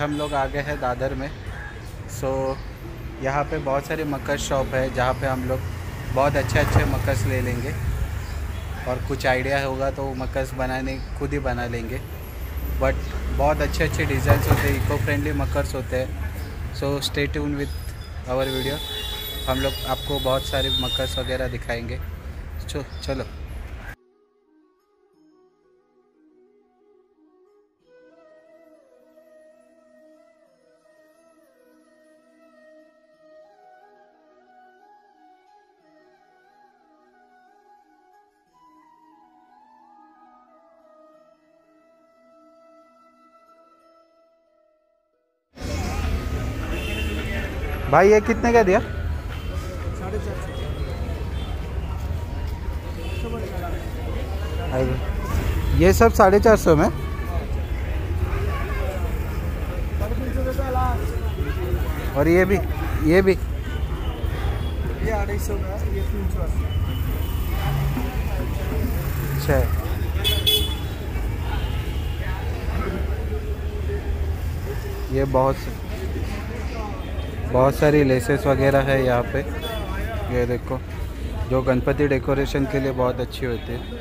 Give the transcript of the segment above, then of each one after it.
हम लोग आ गए हैं दादर में। सो यहाँ पे बहुत सारे मकर शॉप है जहाँ पे हम लोग बहुत अच्छे मकर्स ले लेंगे और कुछ आइडिया होगा तो मकर्स बनाने खुद ही बना लेंगे। बट बहुत अच्छे डिज़ाइंस होते हैं, इको फ्रेंडली मकर्स होते हैं। So stay tune with our video. हम लोग आपको बहुत सारे मकर्स वगैरह दिखाएंगे। चलो। भाई ये कितने का दिया? 450। ये सब 450 में। और ये भी ये 250 का, ये 380। अच्छा, ये बहुत सारी लेसेस वगैरह है यहाँ पे। ये देखो, जो गणपति डेकोरेशन के लिए बहुत अच्छी होती है।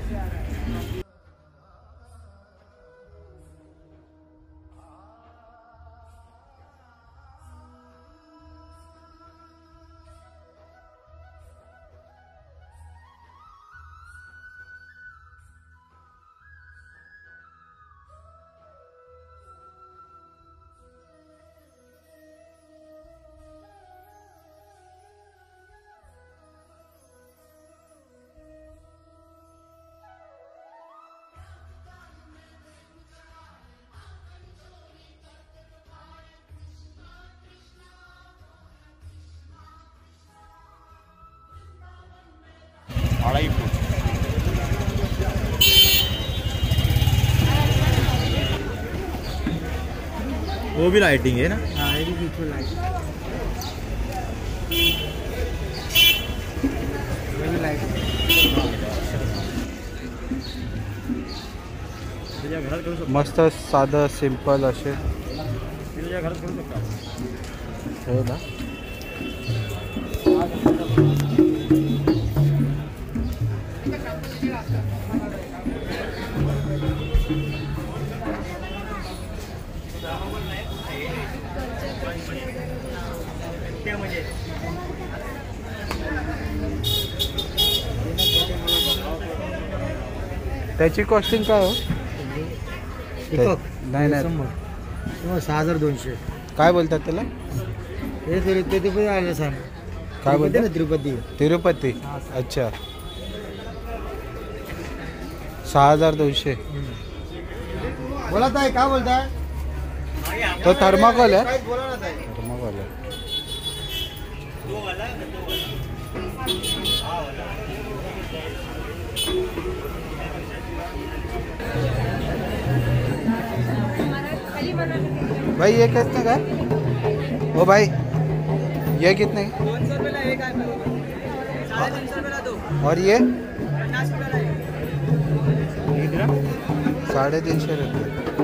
वो भी लाइटिंग है ना? हाँ, ये भी बिल्कुल लाइटिंग। ये भी लाइटिंग। मस्त साधं सिंपल असे हो ना। त्याची कॉस्टिंग काय हो? नाही 6200. काय बोलतात त्याला? हे तिरुपती आलं सांग. काय बोलते ना? तिरुपती. अच्छा, 6200. बोला ताई, काय बोलताय? तो थर्माकोल है। बोला ना ताई. थर्माकोल है। भाई ये कितने का है? ओ भाई ये कितने का? 200 रुपये ला एक आहे. 350 रुपये ला 2. और ये 50 रुपये ला एक. 350 रुपये।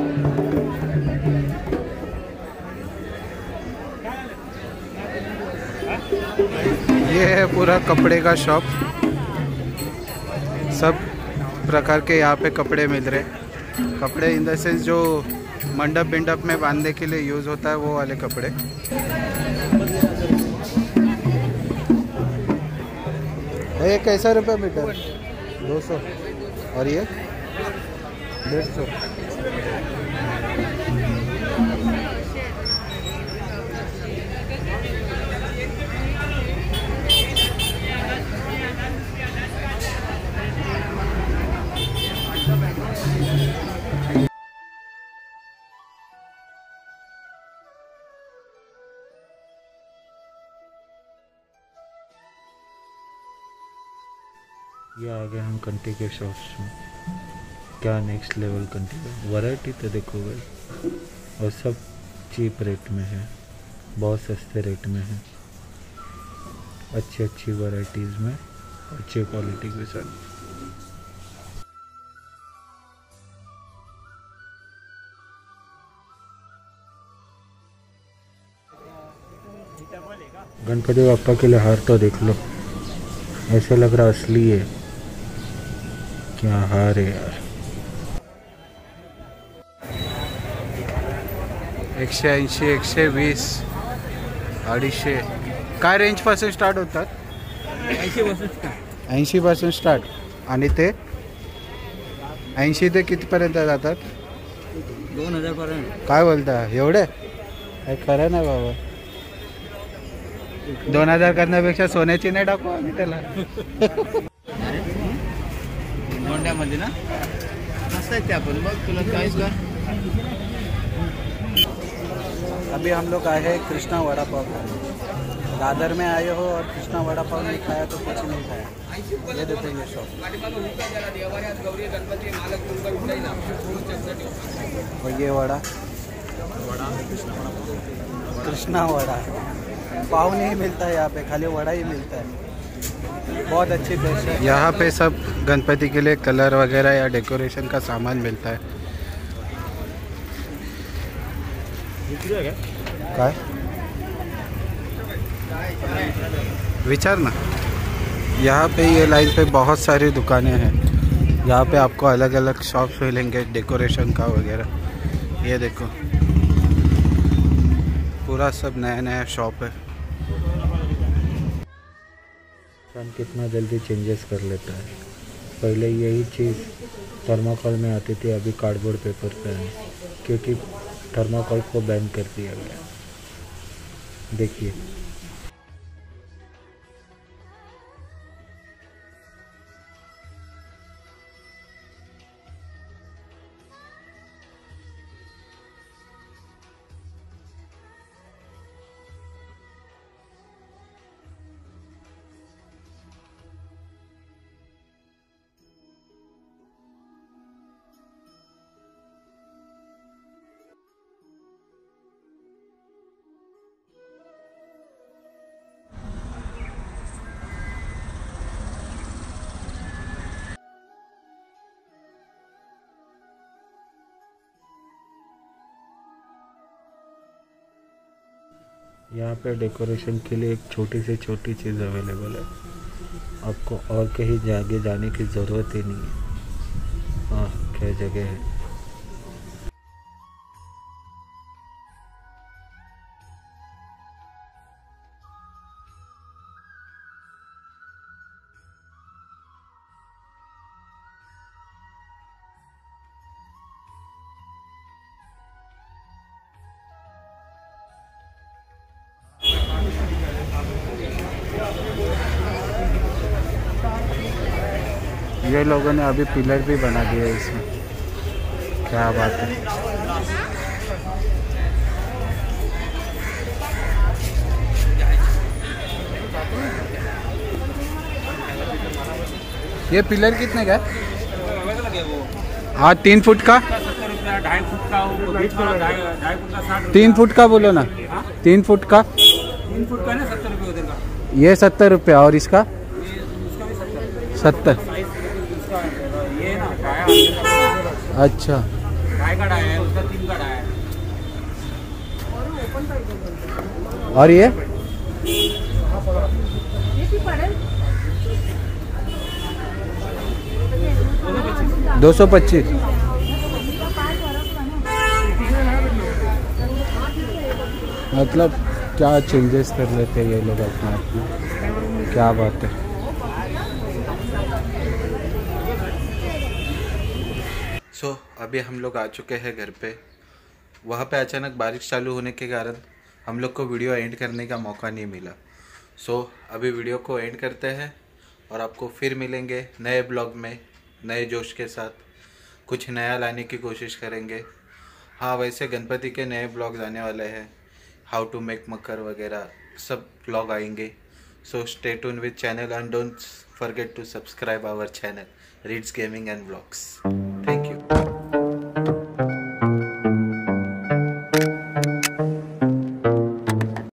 ये है पूरा कपड़े का शॉप। सब प्रकार के यहाँ पे कपड़े मिल रहे। कपड़े इन द सेंस जो मंडप में बांधने के लिए यूज़ होता है, वो वाले कपड़े। ये कैसा रुपये मीटर? 200। और ये 150। ये आ गए हम कंटी के शॉप्स में। क्या नेक्स्ट लेवल कंटी का वैरायटी तो देखो भाई, और सब चीप रेट में है, बहुत सस्ते रेट में है, अच्छी वैरायटीज़ में, अच्छी क्वालिटी के साथ। गणपति बापा के लिए हार तो देख लो, ऐसे लग रहा असली है। क्या हार है यार। 180, 120, 250 काय रेंज पासून स्टार्ट होतात? 80 पासून स्टार्ट आणि ते 80 ते कितीपर्यंत जातात? 2000 पर्यंत. काय बोलता एवढे? काय खरं नाही बाबा. 2000 करण्यापेक्षा सोन्याची नाही टाकू आम्ही त्याला. गोंड्यामध्ये ना मस्त आहे ते. आपण बघ तुला चॉईस कर. अभी हम लोग आए हैं कृष्णा वड़ा पाव खाने. दादर में आए हो और कृष्णा वड़ा पाव नहीं खाया तो कुछ नहीं खाया. ये देखो ये शॉप और ये वड़ा कृष्णा वड़ा. पाव नहीं मिलता है यहाँ पे, खाली वड़ा ही मिलता है. बहुत अच्छी डिश है. यहाँ पे सब गणपति के लिए कलर वगैरह या डेकोरेशन का सामान मिलता है. काय विचार ना. यहाँ पे ये लाइन पे बहुत सारी दुकानें हैं. यहाँ पे आपको अलग अलग शॉप्स मिलेंगे डेकोरेशन का वगैरह. ये देखो पूरा सब नया नया शॉप है. कितना जल्दी चेंजेस कर लेता है. पहले यही चीज़ थर्माकोल में आती थी, अभी कार्डबोर्ड पेपर पे है, क्योंकि थर्माकोल को बैन कर दिया गया. देखिए यहाँ पे डेकोरेशन के लिए एक छोटी से छोटी चीज़ अवेलेबल है. आपको और कहीं आगे जाने की ज़रूरत ही नहीं है. हाँ क्या जगह है. ये लोगों ने अभी पिलर भी बना दिया है इसमें. क्या बात है. ये पिलर कितने का है? हाँ 3 फुट का. 2.5 फुट का 3 फुट का बोलो ना. 3 फुट का. 3 फुट का ना 70 रुपये उधर का. ये 70 रुपये और इसका 70. ये ना डाया. अच्छा ढाई का डाया है, उसका 3 का डाया है. और ये 225. मतलब क्या चेंजेस कर लेते हैं ये लोग अपने आप में. क्या बात है. अभी हम लोग आ चुके हैं घर पे. वहाँ पे अचानक बारिश चालू होने के कारण हम लोग को वीडियो एंड करने का मौका नहीं मिला. अभी वीडियो को एंड करते हैं और आपको फिर मिलेंगे नए ब्लॉग में नए जोश के साथ. कुछ नया लाने की कोशिश करेंगे. हाँ वैसे गणपति के नए ब्लॉग आने वाले हैं. हाउ टू मेक मकर वगैरह सब ब्लॉग आएंगे. So stay tune with channel and don't forget to subscribe our channel reads gaming and blogs.